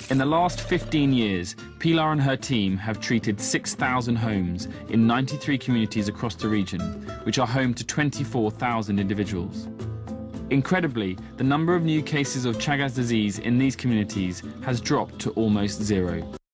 In the last 15 years, Pilar and her team have treated 6,000 homes in 93 communities across the region, which are home to 24,000 individuals. Incredibly, the number of new cases of Chagas disease in these communities has dropped to almost zero.